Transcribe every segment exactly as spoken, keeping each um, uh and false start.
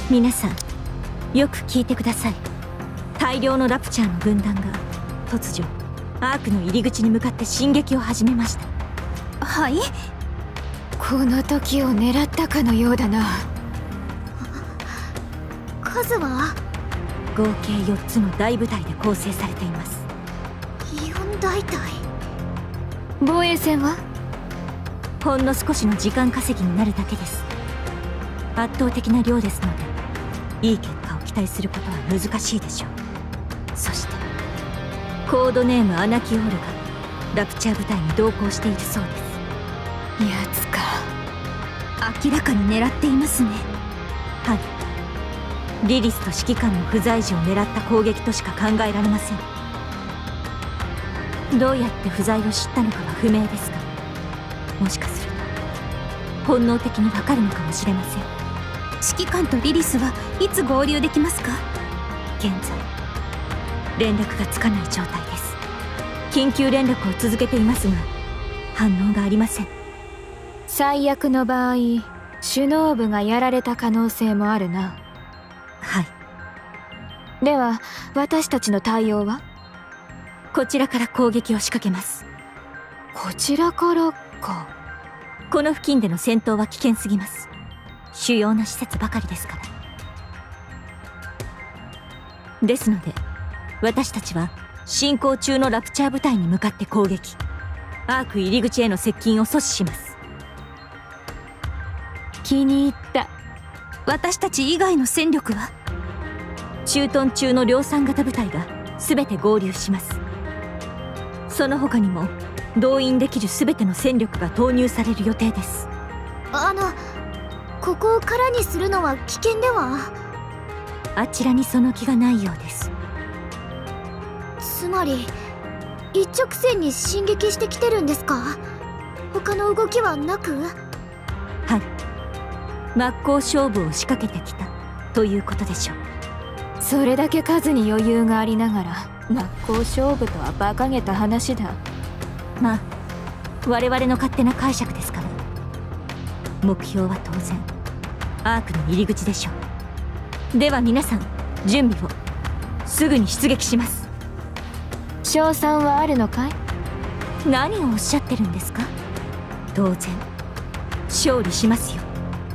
皆さんよく聞いてください。大量のラプチャーの軍団が突如アークの入り口に向かって進撃を始めました。 はい、この時を狙ったかのようだな。 数は合計よっつの大部隊で構成されています。 よん大隊。 防衛戦はほんの少しの時間稼ぎになるだけです。圧倒的な量ですのでいい結果を期待することは難しいでしょう。そしてコードネームアナキオールがラプチャー部隊に同行しているそうです。 やつか。 明らかに狙っていますね。 はい、リリスと指揮官の不在時を狙った攻撃としか考えられません。どうやって不在を知ったのかは不明ですが、もしかすると本能的にわかるのかもしれません。 指揮官とリリスはいつ合流できますか？ 現在連絡がつかない状態です。緊急連絡を続けていますが反応がありません。 最悪の場合首脳部がやられた可能性もあるな。 はい。 では私たちの対応は？ こちらから攻撃を仕掛けます。 こちらからか。 この付近での戦闘は危険すぎます。主要な施設ばかりですから。ですので私たちは進行中のラプチャー部隊に向かって攻撃、アーク入り口への接近を阻止します。 気に入った。 私たち以外の戦力は？ 駐屯中の量産型部隊が全て合流します。その他にも動員できる全ての戦力が投入される予定です。 あのここを空にするのは危険では？ あちらにその気がないようです。 つまり一直線に進撃してきてるんですか？他の動きはなく？ はい、真っ向勝負を仕掛けてきたということでしょう。 それだけ数に余裕がありながら真っ向勝負とは馬鹿げた話だ。 まあ我々の勝手な解釈ですから。目標は当然アークの入り口でしょう。では皆さん準備を。すぐに出撃します。 勝算はあるのかい？ 何をおっしゃってるんですか？当然勝利しますよ。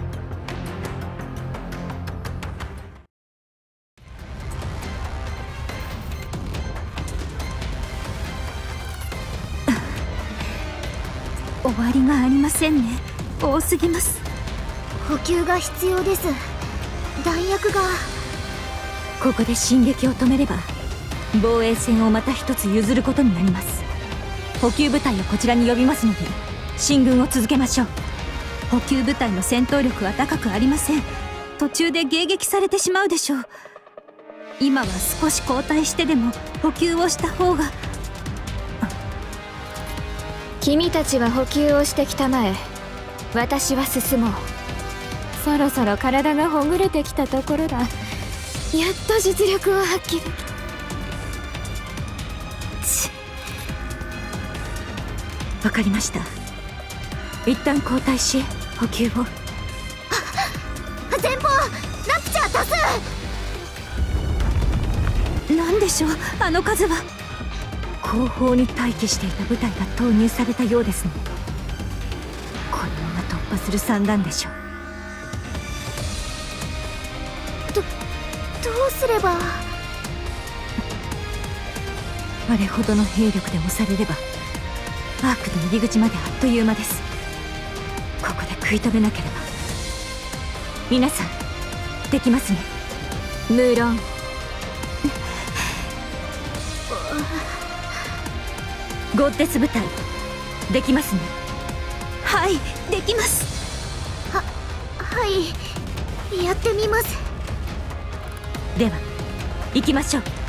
終わりがありませんね。多すぎます。補給が必要です。弾薬が。 ここで進撃を止めれば防衛線をまた一つ譲ることになります。補給部隊をこちらに呼びますので進軍を続けましょう。 補給部隊の戦闘力は高くありません。途中で迎撃されてしまうでしょう。今は少し後退してでも補給をした方が。 君たちは補給をしてきたまえ。私は進もう。そろそろ体がほぐれてきたところだ。やっと実力を発揮できた。わかりました。一旦交代し補給を。 前方ラプチャー多数。何でしょうあの数は。 後方に待機していた部隊が投入されたようですね。このまま突破する算段でしょう。 どどうすれば。 あれほどの兵力で押されればアークの入り口まであっという間です。ここで食い止めなければ。皆さんできますね。 無論。 ゴッデス部隊できますね。 はい、できます。ははい、やってみます。 では行きましょう。